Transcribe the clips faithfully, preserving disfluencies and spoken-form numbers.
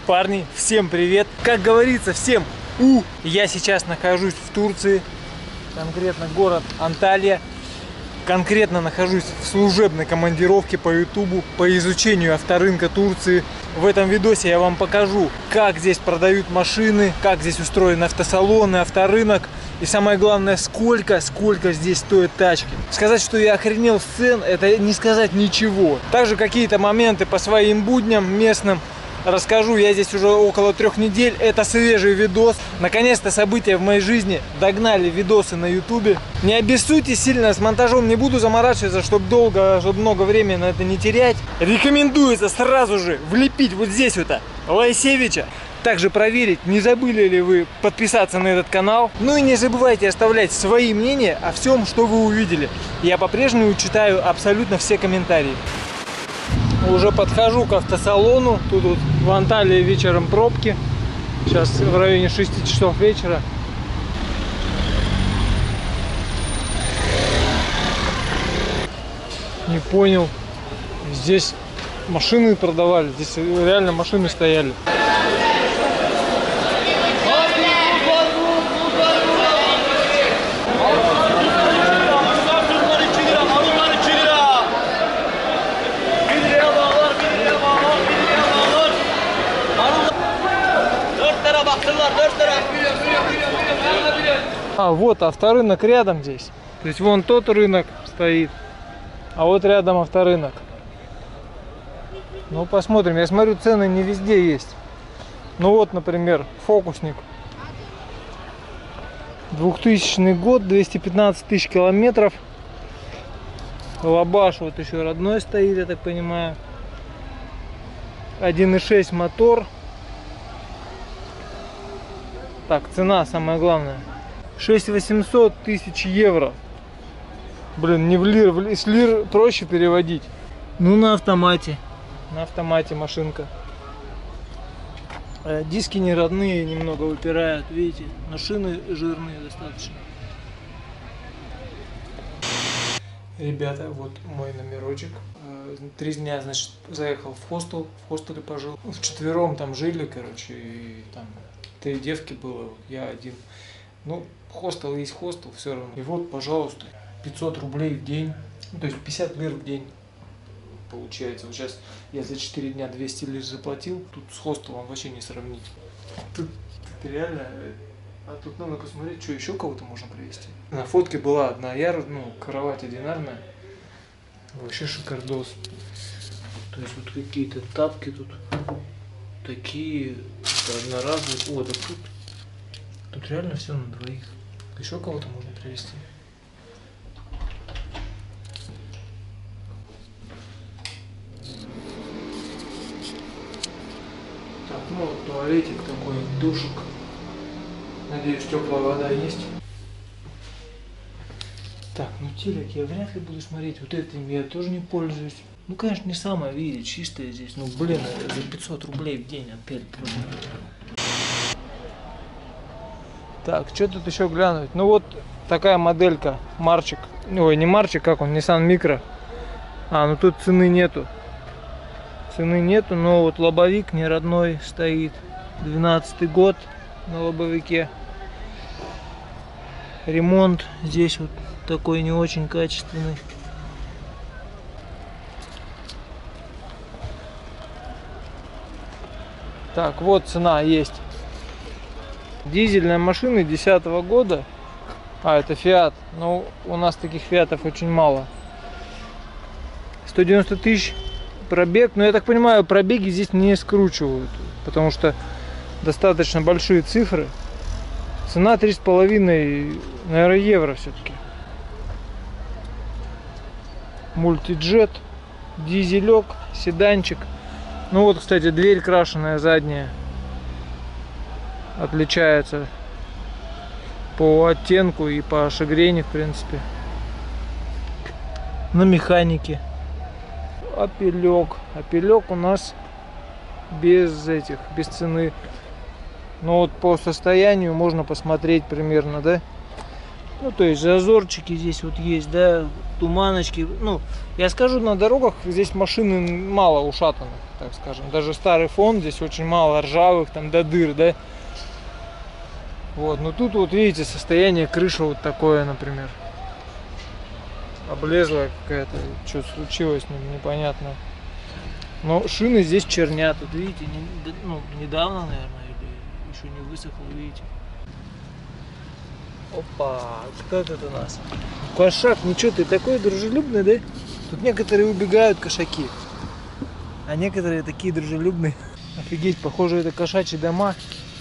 Парни, всем привет! Как говорится, всем у! Я сейчас нахожусь в Турции, конкретно город Анталия. Конкретно нахожусь в служебной командировке по ютубу по изучению авторынка Турции. В этом видосе я вам покажу, как здесь продают машины, как здесь устроены автосалоны, авторынок. И самое главное, сколько, сколько здесь стоят тачки. Сказать, что я охренел с цен, это не сказать ничего. Также какие-то моменты по своим будням местным расскажу. Я здесь уже около трех недель. Это свежий видос. Наконец-то события в моей жизни догнали видосы на ютубе. Не обессудьте сильно, с монтажом не буду заморачиваться, чтобы долго, чтобы много времени на это не терять. Рекомендуется сразу же влепить вот здесь вот Лайсевича. Также проверить, не забыли ли вы подписаться на этот канал. Ну и не забывайте оставлять свои мнения о всем, что вы увидели. Я по-прежнему читаю абсолютно все комментарии. Уже подхожу к автосалону. Тут вот в Анталии вечером пробки. Сейчас в районе шести часов вечера. Не понял. Здесь машины продавали. Здесь реально машины стояли. А вот авторынок рядом здесь. То есть вон тот рынок стоит, а вот рядом авторынок. Ну посмотрим. Я смотрю, цены не везде есть. Ну вот, например, фокусник. двухтысячный год, двести пятнадцать тысяч километров. Лабаш вот еще родной стоит, я так понимаю. один и шесть мотор. Так, цена самое главное. шесть восемьсот тысяч евро. Блин, не в лир, в лир, с лир проще переводить. Ну на автомате. На автомате машинка. Э, диски не родные, немного выпирают, видите. Но шины жирные достаточно. Ребята, вот мой номерочек. Три дня, значит, заехал в хостел. В хостеле пожил. Вчетвером там жили, короче, и там три девки было, я один. Ну, хостел есть хостел, все равно. И вот, пожалуйста, пятьсот рублей в день, ну, то есть пятьдесят лир в день получается. Вот сейчас я за четыре дня двести лир заплатил, тут с хостелом вообще не сравнить. Тут, тут реально, а тут надо посмотреть, что еще кого-то можно привезти. На фотке была одна ярус, ну, кровать одинарная, вообще шикардос. То есть вот какие-то тапки тут такие, одноразовые. О, да тут, тут реально все на двоих. Еще кого-то можно привезти. Так, ну вот туалетик такой, душик. Надеюсь, теплая вода есть. Так, ну телек я вряд ли буду смотреть. Вот этим я тоже не пользуюсь. Ну, конечно, не самое, видите, чистое здесь. Ну, блин, за пятьсот рублей в день опять просто. Так, что тут еще глянуть? Ну, вот такая моделька. Марчик. Ой, не Марчик, как он, Nissan Micra. А, ну тут цены нету. Цены нету, но вот лобовик не родной стоит. двенадцатый год на лобовике. Ремонт здесь вот такой не очень качественный. Так, вот цена есть. Дизельная машина десятого года. А, это Fiat. Но у нас таких Фиатов очень мало. сто девяносто тысяч пробег. Но я так понимаю, пробеги здесь не скручивают. Потому что достаточно большие цифры. Цена три с половиной, наверное, евро все-таки. Мультиджет. Дизелек. Седанчик. Ну вот, кстати, дверь крашеная задняя. Отличается по оттенку и по шагрени, в принципе. На механике. Опелек. Опелек у нас без этих, без цены. Но вот по состоянию можно посмотреть примерно, да? Ну, то есть зазорчики здесь вот есть, да, туманочки. Ну, я скажу, на дорогах здесь машины мало ушатанных, так скажем. Даже старый фон, здесь очень мало ржавых, там, до дыр, да. Вот, но тут вот видите, состояние крыши вот такое, например. Облезла какая-то, что случилось, непонятно. Но шины здесь чернят, вот видите, не, ну, недавно, наверное, или еще не высохло, видите. Опа, кто это у нас? Кошак, ничего, ты такой дружелюбный, да? Тут некоторые убегают, кошаки. А некоторые такие дружелюбные. Офигеть, похоже, это кошачьи дома.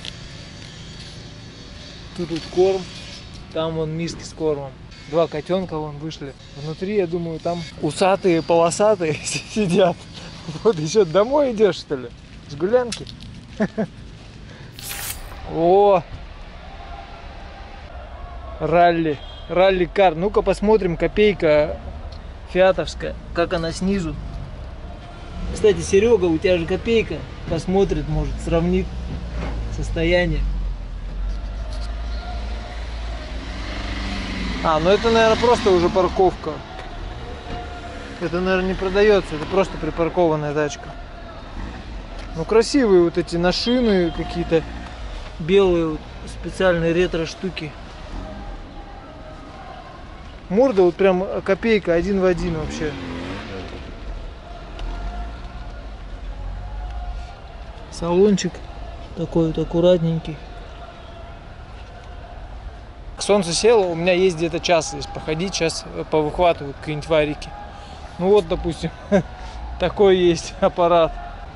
Тут вот корм, там вон миски с кормом. Два котенка вон вышли. Внутри, я думаю, там усатые, полосатые сидят. Вот еще домой идешь, что ли? С гулянки? О! Ралли. Ралли-кар. Ну-ка посмотрим, копейка фиатовская. Как она снизу. Кстати, Серега, у тебя же копейка. Посмотрит, может, сравнит состояние. А, ну это, наверное, просто уже парковка. Это, наверное, не продается. Это просто припаркованная тачка. Ну, красивые вот эти нашины какие-то. Белые вот, специальные ретро-штуки. Морда вот прям копейка, один в один вообще. Салончик такой вот аккуратненький. Солнце село, у меня есть где-то час здесь походить, сейчас повыхватываю какие-нибудь варики. Ну вот, допустим, такой есть аппарат.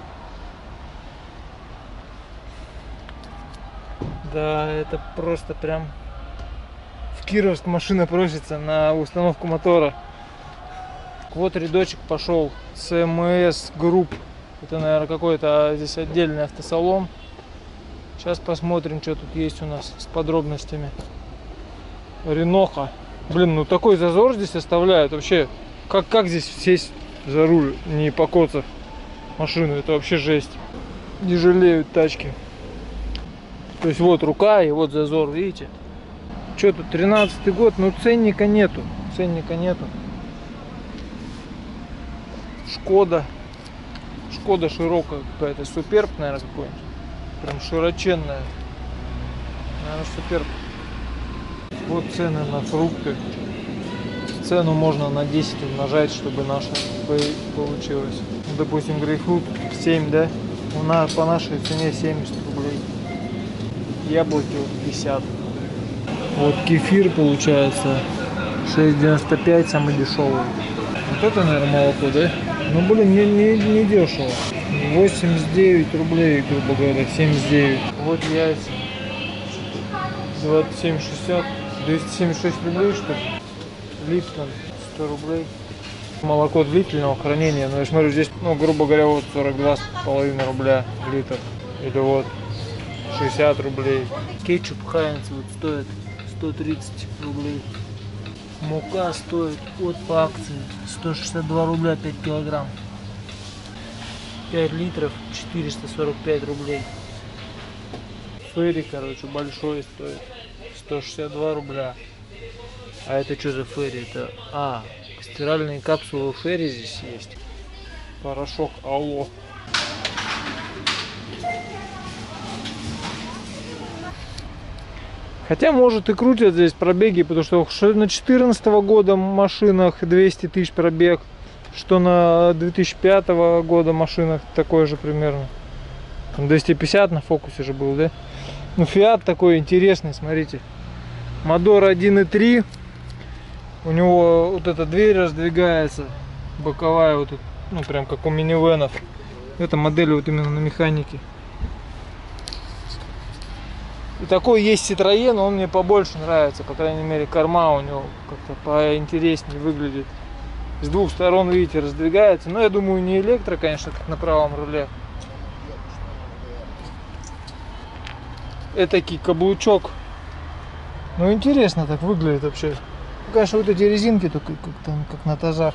Да, это просто прям... В Кировск машина просится на установку мотора. Вот рядочек пошел. си эм эс Group. Это, наверное, какой-то здесь отдельный автосалон. Сейчас посмотрим, что тут есть у нас с подробностями. Реноха. Блин, ну такой зазор здесь оставляют. Вообще, как, как здесь сесть за руль, не покоцав машину? Это вообще жесть. Не жалеют тачки. То есть вот рука и вот зазор, видите? Что тут, тринадцатый год, ну ценника нету. Ценника нету. Шкода. Шкода широкая какая-то. Суперб, наверное, какой-нибудь. Прям широченная. Наверное, Суперб. Вот цены на фрукты. Цену можно на десять умножать, чтобы наша получилось. Допустим, грейпфрут семь, да? У нас по нашей цене семьдесят рублей. Яблоки вот пятьдесят. Вот кефир получается шесть девяносто пять, самый дешевый. Вот это, наверное, молоко, да? Ну, блин, не, не, не дешево. восемьдесят девять рублей, грубо говоря, семьдесят девять. Вот яйца. двадцать семь шестьдесят. двести семьдесят шесть рублей, что ли? Липтон сто рублей. Молоко длительного хранения. Но я смотрю, здесь, ну, грубо говоря, вот сорок два с половиной рубля литр. Или вот шестьдесят рублей. Кетчуп Хайнц вот стоит сто тридцать рублей. Мука стоит вот по акции сто шестьдесят два рубля пять килограмм. пять литров четыреста сорок пять рублей. Ферри, короче, большой стоит сто шестьдесят два рубля. А это что за Ферри? Это, а, стиральные капсулы Ферри здесь есть. Порошок Алло. Хотя, может, и крутят здесь пробеги, потому что что на четырнадцатого года машинах двести тысяч пробег, что на две тысячи пятого года машинах такой же примерно. двести пятьдесят на фокусе же был, да? Ну, Фиат такой интересный, смотрите. Мотор один и три. У него вот эта дверь раздвигается, боковая, вот, ну, прям как у минивенов. Эта модель вот именно на механике. И такой есть Citroёn, он мне побольше нравится, по крайней мере, корма у него как-то поинтереснее выглядит. С двух сторон, видите, раздвигается. Но я думаю, не электро, конечно, как на правом руле. Этакий каблучок. Ну, интересно так выглядит вообще. Ну, конечно, вот эти резинки только как-то как на тазах.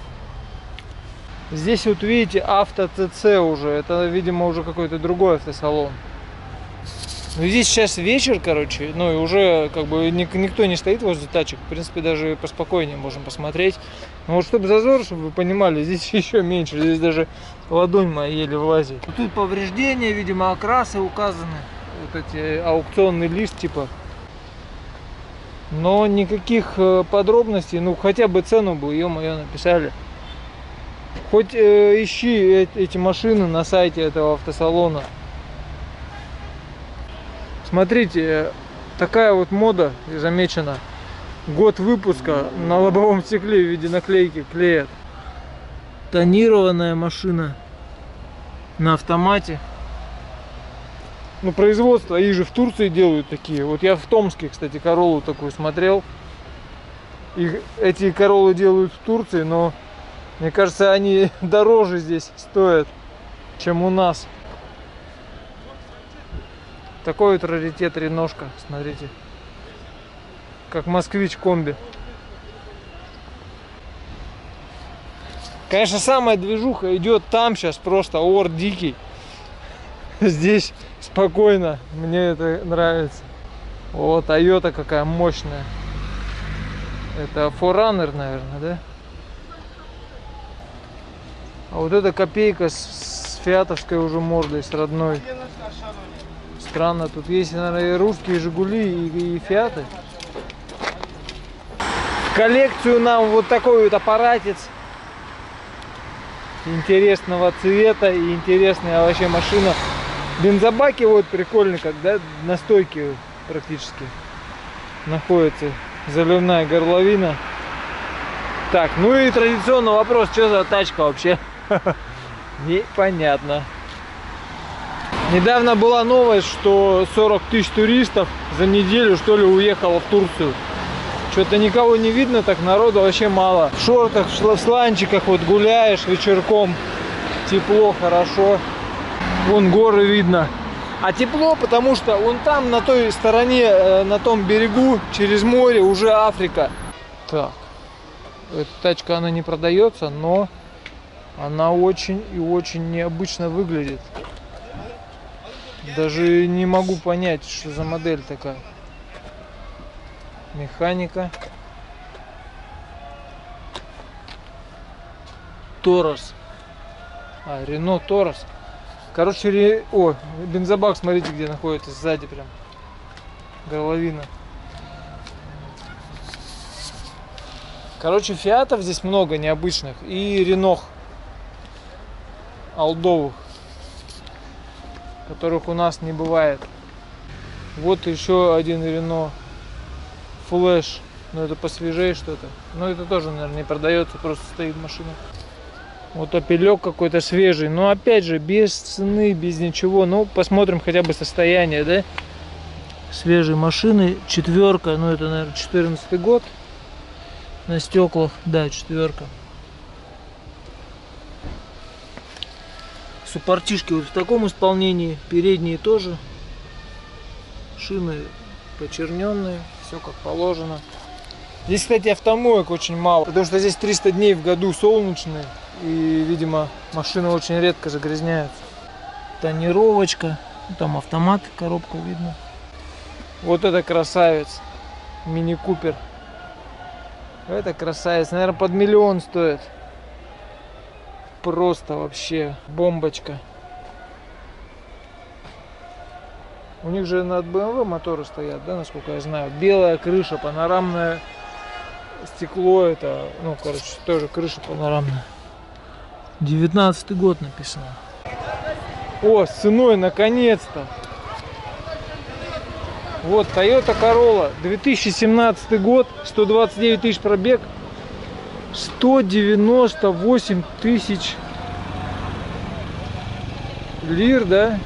Здесь вот видите, авто ТЦ уже. Это, видимо, уже какой-то другой автосалон. Ну, здесь сейчас вечер, короче, ну и уже как бы никто не стоит возле тачек. В принципе, даже поспокойнее можем посмотреть. Но вот чтобы зазор, чтобы вы понимали, здесь еще меньше. Здесь даже ладонь моя еле влазит. Тут повреждения, видимо, окрасы указаны. Вот эти аукционный лист типа. Но никаких подробностей, ну хотя бы цену бы, ё-моё, написали. Хоть э, ищи эти машины на сайте этого автосалона. Смотрите, такая вот мода замечена. Год выпуска на лобовом стекле в виде наклейки клеят. Тонированная машина на автомате. Ну, производство, их же в Турции делают такие. Вот я в Томске, кстати, Короллу такую смотрел. Их, эти Короллы делают в Турции, но мне кажется, они дороже здесь стоят, чем у нас. Такой вот раритет реношка, смотрите. Как москвич комби. Конечно, самая движуха идет там сейчас, просто ор дикий. Здесь спокойно, мне это нравится. О, Toyota какая мощная. Это фор раннер, наверное, да? А вот эта копейка с, с фиатовской уже мордой, с родной. Странно, тут есть, наверное, и русские Жигули, и, и Фиаты. В коллекцию нам вот такой вот аппаратец интересного цвета и интересная вообще машина. Бензобаки вот прикольно, когда на стойке практически находится заливная горловина. Так, ну и традиционный вопрос, что за тачка вообще? Непонятно. Недавно была новость, что сорок тысяч туристов за неделю, что ли, уехало в Турцию. Что-то никого не видно, так народу вообще мало. В шортах, в сланчиках вот гуляешь вечерком. Тепло, хорошо. Вон горы видно. А тепло, потому что вон там, на той стороне, на том берегу, через море, уже Африка. Так. Эта тачка, она не продается, но она очень и очень необычно выглядит. Даже не могу понять, что за модель такая. Механика. Торос. А, Рено Торос. Короче, ре... о, бензобак, смотрите, где находится, сзади прям. Горловина. Короче, фиатов здесь много необычных. И ренох. Олдовых. Которых у нас не бывает. Вот еще один Рено Флэш. Но это посвежее что-то. Но это тоже, наверное, не продается, просто стоит машина. Вот опелек какой-то свежий. Но опять же, без цены, без ничего. Ну, посмотрим хотя бы состояние, да? Свежие машины. Четверка. Ну, это, наверное, четырнадцатый год. На стеклах. Да, четверка. Суппортишки вот в таком исполнении, передние тоже, шины почерненные, все как положено. Здесь, кстати, автомоек очень мало, потому что здесь триста дней в году солнечные, и, видимо, машины очень редко загрязняются. Тонировочка, там автомат, коробка видно. Вот это красавец, мини-купер. Это красавец, наверное, под миллион стоит. Просто вообще бомбочка. У них же над бэ эм вэ моторы стоят, да, насколько я знаю. Белая крыша, панорамное стекло. Это, ну, короче, тоже крыша панорамная. девятнадцатый год написано. О, с ценой, наконец-то. Вот, Toyota Corolla, две тысячи семнадцатый год, сто двадцать девять тысяч пробег. сто девяносто восемь тысяч лир, да?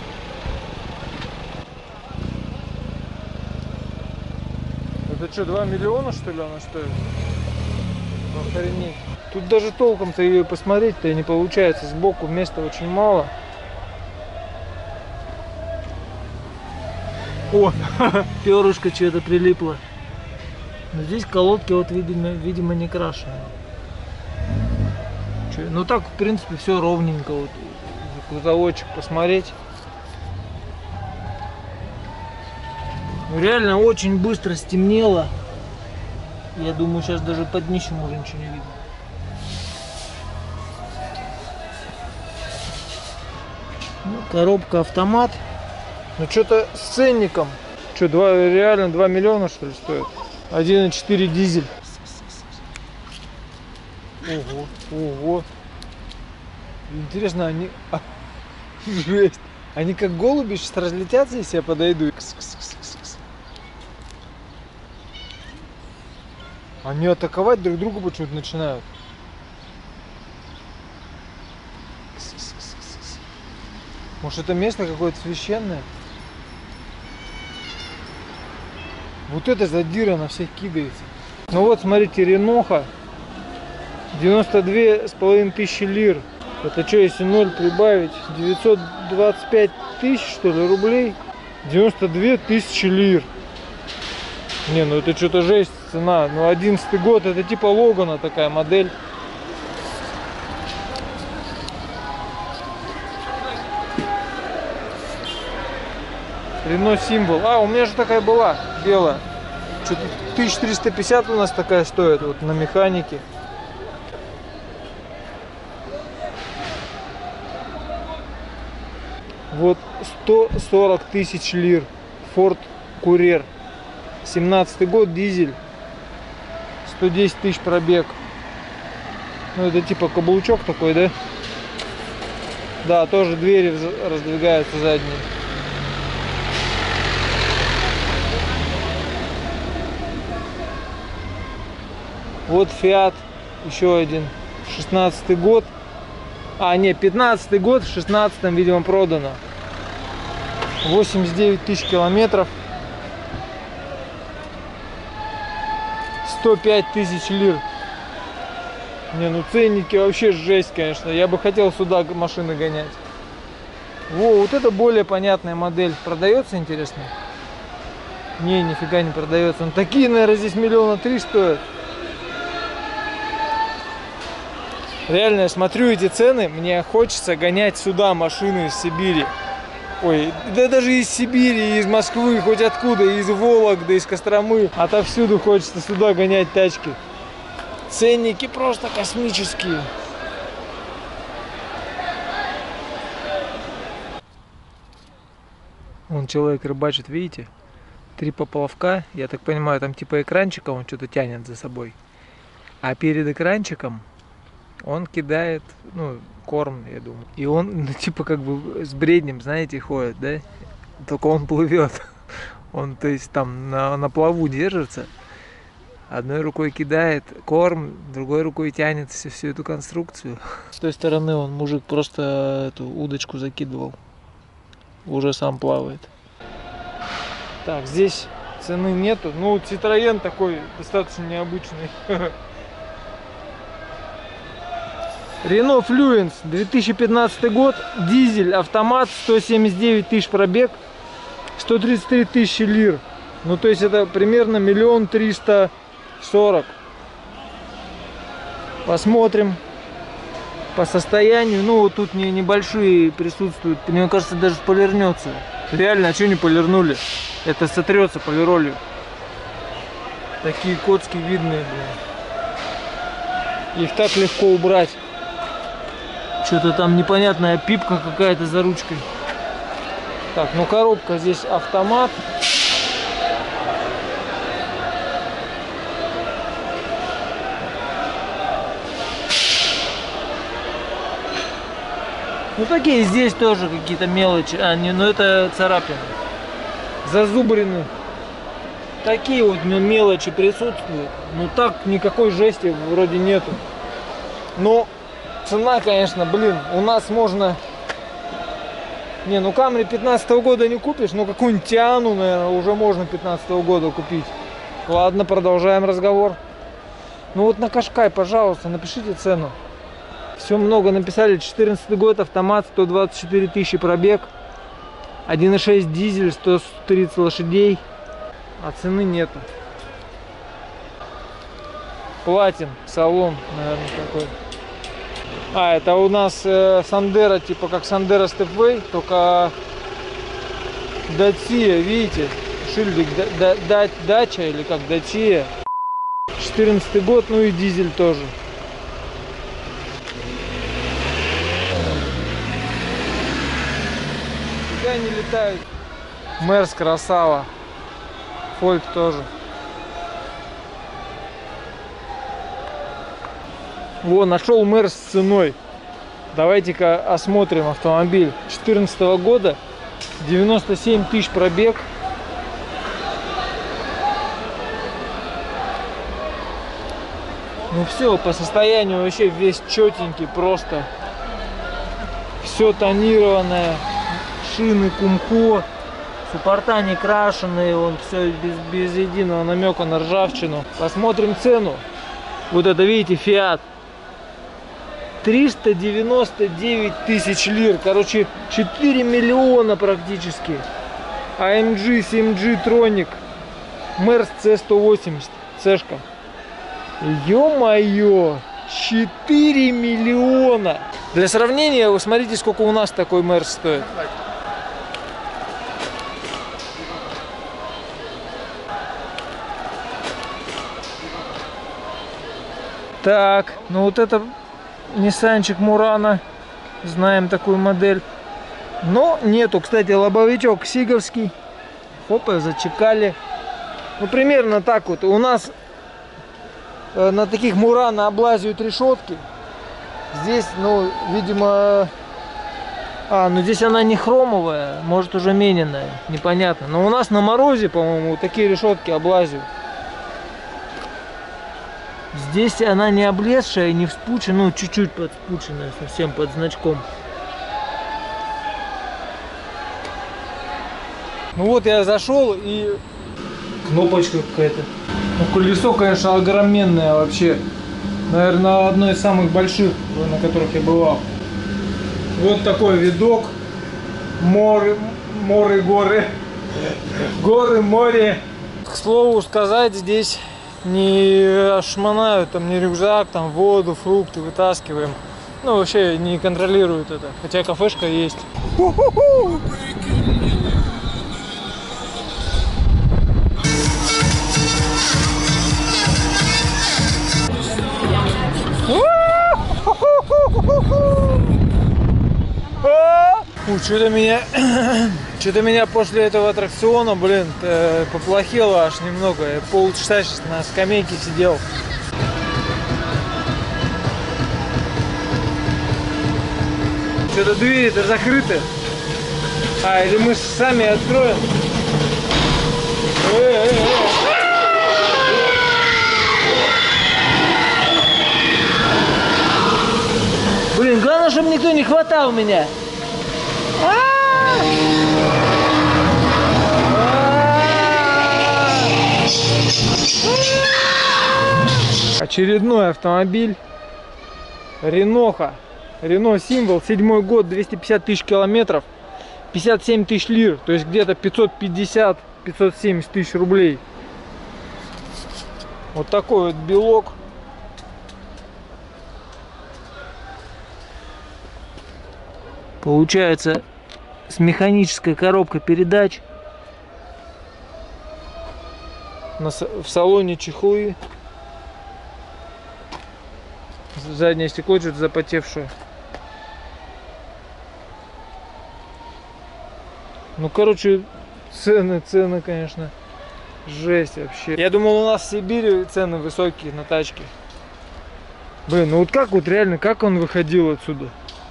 Это что, два миллиона, что ли, она стоит? Охренеть. Тут даже толком-то ее посмотреть-то и не получается. Сбоку места очень мало. О, перышко что-то прилипло. Но здесь колодки вот, видимо, видимо не крашеные. Че? Ну так, в принципе, все ровненько. Вот, кузовочек посмотреть. Реально очень быстро стемнело. Я думаю, сейчас даже под днищем уже ничего не видно. Ну, коробка автомат. Ну что-то с ценником. Что, два, реально два миллиона что ли стоит? один и четыре дизель. Ого, ого. Интересно, они... А, жесть. Они как голуби сейчас разлетятся, если я подойду. Они атаковать друг друга почему-то начинают. Может, это место какое-то священное? Вот это задира на всех кидается. Ну вот, смотрите, Реноха. девяносто две с половиной тысячи лир. Это что, если ноль прибавить? девятьсот двадцать пять тысяч, что ли, рублей? девяносто две тысячи лир. Не, ну это что-то жесть цена. Ну, одиннадцатый год, это типа Логана такая модель. Рено Символ. А, у меня же такая была, белая. Что-то тысяча триста пятьдесят у нас такая стоит, вот на механике. Вот сто сорок тысяч лир. Ford Courier. семнадцатый год, дизель. сто десять тысяч пробег. Ну, это типа каблучок такой, да? Да, тоже двери раздвигаются задние. Вот Fiat, еще один, шестнадцатый год. А, не, пятнадцатый год, в шестнадцатом, видимо, продано. восемьдесят девять тысяч километров. сто пять тысяч лир. Не, ну ценники вообще жесть, конечно. Я бы хотел сюда машины гонять. Во, вот это более понятная модель. Продается, интересно? Не, нифига не продается. Ну, такие, наверное, здесь миллиона три стоят. Реально, я смотрю эти цены, мне хочется гонять сюда машины из Сибири. Ой, да даже из Сибири, из Москвы, хоть откуда, из Вологды, из Костромы. Отовсюду хочется сюда гонять тачки. Ценники просто космические. Вон человек рыбачит, видите? Три поплавка, я так понимаю, там типа экранчика он что-то тянет за собой. А перед экранчиком он кидает, ну, корм, я думаю. И он, ну, типа, как бы с бреднем, знаете, ходит, да? Только он плывет. Он, то есть, там на, на плаву держится. Одной рукой кидает корм, другой рукой тянет всю, всю эту конструкцию. С той стороны он, мужик, просто эту удочку закидывал. Уже сам плавает. Так, здесь цены нету. Ну, Citroёn такой достаточно необычный. Renault Fluence, две тысячи пятнадцатый год, дизель, автомат, сто семьдесят девять тысяч пробег, сто тридцать три тысячи лир. Ну, то есть это примерно миллион триста сорок. Посмотрим по состоянию. Ну, вот тут не, небольшие присутствуют. Мне кажется, даже полирнется. Реально, а что не полирнули? Это сотрется полиролью. Такие коцки видные, блин. Их так легко убрать. Что-то там непонятная пипка какая-то за ручкой. Так, ну коробка здесь автомат. Ну такие здесь тоже какие-то мелочи. А, не, ну это царапины. Зазубрины. Такие вот мелочи присутствуют. Ну так никакой жести вроде нету. Но цена, конечно, блин, у нас можно... Не, ну Камри пятнадцатого года не купишь, но какую-нибудь Тиану, наверное, уже можно пятнадцатого года купить. Ладно, продолжаем разговор. Ну вот на Кашкай, пожалуйста, напишите цену. Все много написали. четырнадцатый год, автомат, сто двадцать четыре тысячи пробег. один и шесть дизель, сто тридцать лошадей. А цены нету. Платим, салон, наверное, такой. А, это у нас э, Сандера, типа как Сандера Степвей, только Датсия, видите, шильдик да, да, дача или как дачия. четырнадцатый год, ну и дизель тоже. Куда они летают? Мерс красава. Фольк тоже. Во, нашел Мерс с ценой. Давайте-ка осмотрим автомобиль. две тысячи четырнадцатого года. девяносто семь тысяч пробег. Ну все, по состоянию вообще весь четенький, просто. Все тонированное. Шины Кумко. Суппорта не крашеные. Он все без, без единого намека на ржавчину. Посмотрим цену. Вот это, видите, Фиат. триста девяносто девять тысяч лир. Короче, четыре миллиона практически. а эм джи семь джи Троник. Мерс С сто восемьдесят. Цешка. Ё-моё! четыре миллиона! Для сравнения, вы смотрите, сколько у нас такой Мерс стоит. Так, ну вот это Ниссанчик Мурано. Знаем такую модель. Но нету, кстати, лобовичок сиговский. Хопа, зачекали. Ну, примерно так вот. У нас э, на таких Мурано облазят решетки. Здесь, ну, видимо... А, ну здесь она не хромовая, может уже мененная. Непонятно. Но у нас на морозе, по-моему, такие решетки облазят. Здесь она не облезшая, не вспучена, ну чуть-чуть подспученная, совсем под значком. Ну вот я зашел и кнопочка какая-то. Ну колесо, конечно, огроменное вообще. Наверное, одно из самых больших, на которых я бывал. Вот такой видок. Море, море, горы. Горы, море. К слову сказать, здесь не шмонают, там не рюкзак, там воду, фрукты вытаскиваем. Ну, вообще не контролируют это. Хотя кафешка есть. Что-то меня, что-то меня после этого аттракциона, блин, поплохело аж немного. Я полчаса сейчас на скамейке сидел. Что-то двери-то закрыты. А, или мы сами откроем? Блин, главное, чтобы никто не хватал меня. Очередной автомобиль. Реноха. Рено Символ, седьмой год, двести пятьдесят тысяч километров, пятьдесят семь тысяч лир, то есть где-то пятьсот пятьдесят — пятьсот семьдесят тысяч рублей. Вот такой вот белок. Получается с механической коробкой передач. В салоне чехлы. Заднее стекло что-то запотевшее. Ну, короче, цены, цены, конечно, жесть вообще. Я думал, у нас в Сибири цены высокие на тачки. Блин, ну вот как вот реально, как он выходил отсюда?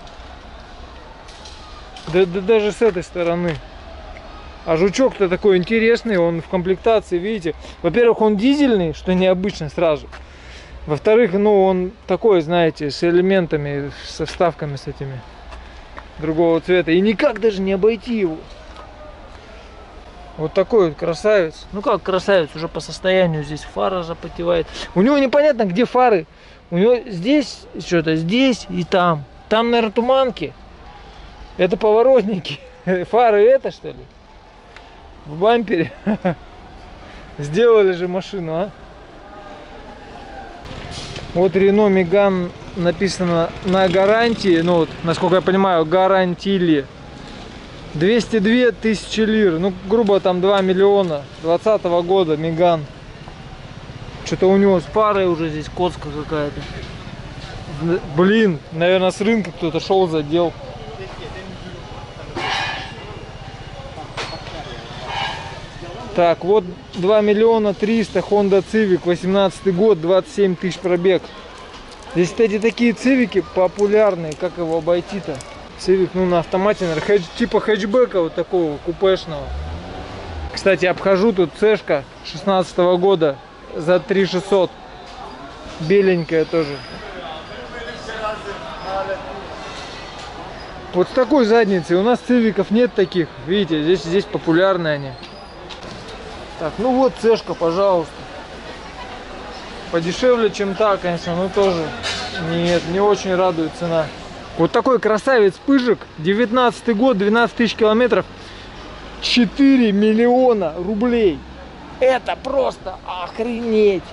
Да, да даже с этой стороны. А жучок-то такой интересный, он в комплектации, видите. Во-первых, он дизельный, что необычно сразу. Во-вторых, ну он такой, знаете, с элементами, со вставками с этими другого цвета. И никак даже не обойти его. Вот такой вот красавец. Ну как красавец, уже по состоянию здесь фара запотевает. У него непонятно, где фары. У него здесь что-то, здесь и там. Там, наверное, туманки. Это поворотники. Фары это, что ли? В бампере. Сделали же машину, а? Вот Renault Megane написано на гарантии. Ну вот, насколько я понимаю, гарантили. двести две тысячи лир. Ну, грубо там два миллиона. двадцатого года Меган. Что-то у него с парой уже здесь коцка какая-то. Блин, наверное, с рынка кто-то шел, задел. Так, вот два миллиона триста, Honda Civic, восемнадцатый год, двадцать семь тысяч пробег. Здесь, кстати, такие цивики популярные, как его обойти-то? Civic, ну, на автомате, наверное, хэтч, типа хэтчбека вот такого, купешного. Кстати, обхожу тут цешка шестнадцатого года за три шестьсот. Беленькая тоже. Вот с такой задницей. У нас цивиков нет таких. Видите, здесь, здесь популярны они. Так, ну вот цешка, пожалуйста. Подешевле, чем та, конечно, но тоже нет, не очень радует цена. Вот такой красавец Пыжик, девятнадцатый год, двенадцать тысяч километров, четыре миллиона рублей. Это просто охренеть.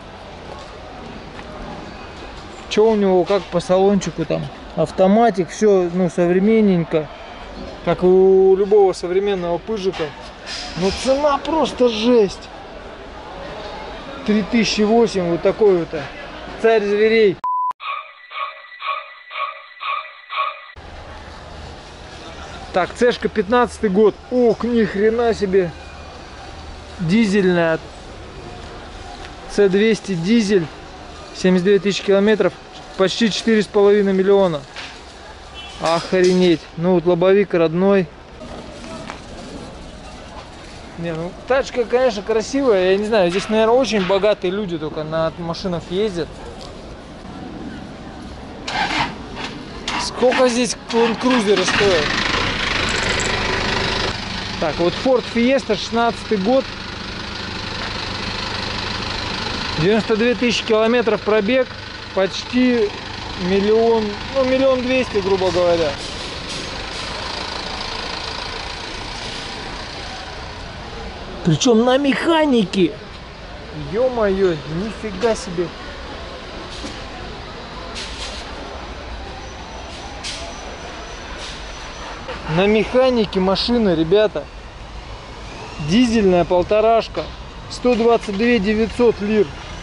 Что у него, как по салончику там? Автоматик, все, ну, современненько, как у любого современного Пыжика. Но цена просто жесть. три тысячи восемь, вот такой вот. Царь зверей. Так, цешка пятнадцатый год. Ох, ни хрена себе. Дизельная. С двести дизель. семьдесят две тысячи километров. Почти четыре с половиной миллиона. Охренеть. Ну вот лобовик родной. Не, ну тачка, конечно, красивая. Я не знаю, здесь, наверное, очень богатые люди только на машинах ездят. Сколько здесь крузеры стоят? Так, вот Ford Fiesta, шестнадцатый год. девяносто две тысячи километров пробег. Почти миллион, ну миллион двести, грубо говоря. Причем на механике. Ё-моё, нифига себе. На механике машина, ребята. Дизельная полторашка. сто двадцать две тысячи девятьсот лир.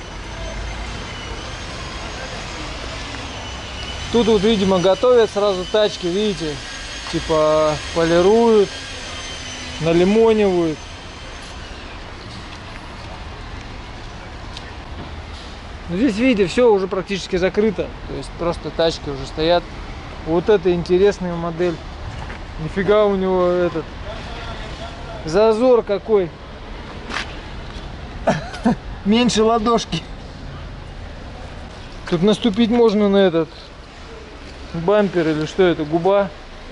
Тут вот, видимо, готовят сразу тачки, видите. Типа полируют, налимонивают. Но здесь, видите, все уже практически закрыто. То есть просто тачки уже стоят. Вот это интересная модель. Нифига у него этот зазор какой. Меньше ладошки. Тут наступить можно на этот бампер или что это, губа.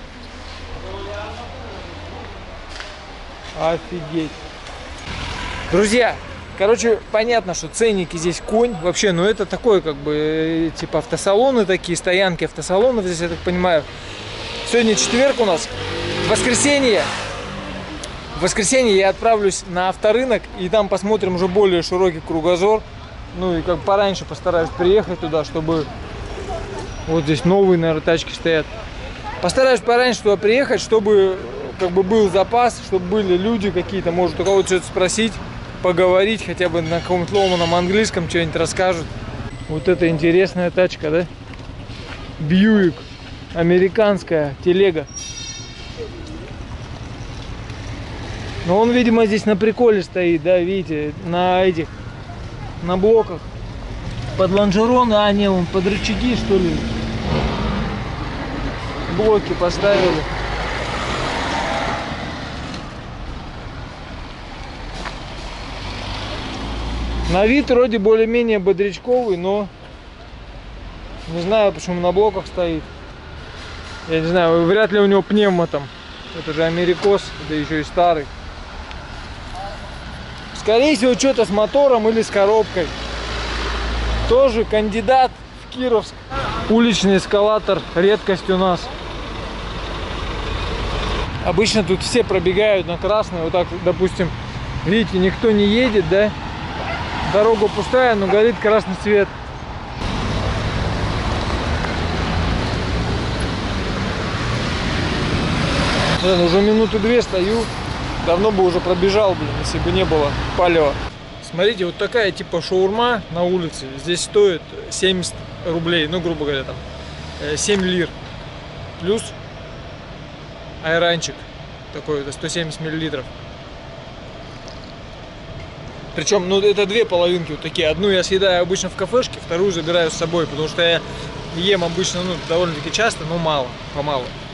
Офигеть. Друзья, короче, понятно, что ценники здесь конь. Вообще, ну это такое, как бы, типа автосалоны такие, стоянки автосалонов здесь, я так понимаю. Сегодня четверг у нас. В воскресенье. В воскресенье я отправлюсь на авторынок. И там посмотрим уже более широкий кругозор. Ну и как пораньше постараюсь приехать туда, чтобы... Вот здесь новые, наверное, тачки стоят. Постараюсь пораньше туда приехать, чтобы как бы был запас, чтобы были люди какие-то, может, у кого-то что-то спросить, поговорить, хотя бы на каком-то ломаном английском что-нибудь расскажут. Вот это интересная тачка, да? Бьюик. Американская телега. Но он, видимо, здесь на приколе стоит, да, видите, на этих, на блоках. Под лонжероны, а не, он под рычаги, что ли, блоки поставили. На вид вроде более-менее бодрячковый, но не знаю, почему на блоках стоит. Я не знаю, вряд ли у него пневмо там. Это же америкос, да еще и старый. Скорее всего, что-то с мотором или с коробкой. Тоже кандидат в Кировск. Уличный эскалатор, редкость у нас. Обычно тут все пробегают на красный. Вот так, допустим, видите, никто не едет, да? Дорога пустая, но горит красный свет. Блин, уже минуты две стою. Давно бы уже пробежал, блин, если бы не было палева. Смотрите, вот такая типа шаурма на улице. Здесь стоит семьдесят рублей, ну, грубо говоря, там семь лир. Плюс айранчик такой, это сто семьдесят миллилитров. Причем, ну, это две половинки вот такие. Одну я съедаю обычно в кафешке, вторую забираю с собой, потому что я ем обычно, ну, довольно-таки часто, но мало, помалу.